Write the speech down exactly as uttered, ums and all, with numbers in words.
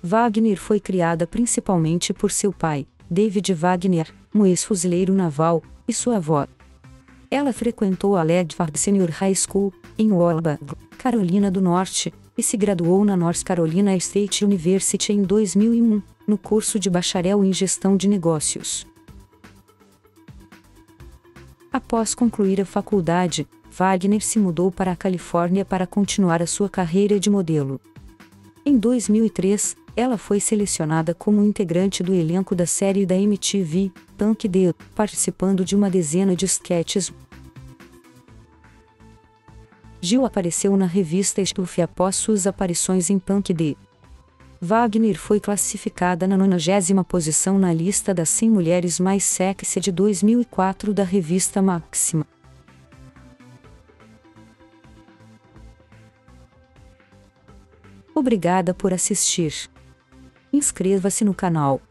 Wagner foi criada principalmente por seu pai, David Wagner, um ex-fuzileiro naval, e sua avó. Ela frequentou a Ledford Senior High School, em Walbag, Carolina do Norte, e se graduou na North Carolina State University em dois mil e um, no curso de bacharel em gestão de negócios. Após concluir a faculdade, Wagner se mudou para a Califórnia para continuar a sua carreira de modelo. Em dois mil e três, ela foi selecionada como integrante do elenco da série da M T V, Punk D, participando de uma dezena de sketches. Jill apareceu na revista Stuff após suas aparições em Punk D. Wagner foi classificada na nonagésima posição na lista das cem mulheres mais sexy de dois mil e quatro da revista Maxima. Obrigada por assistir. Inscreva-se no canal.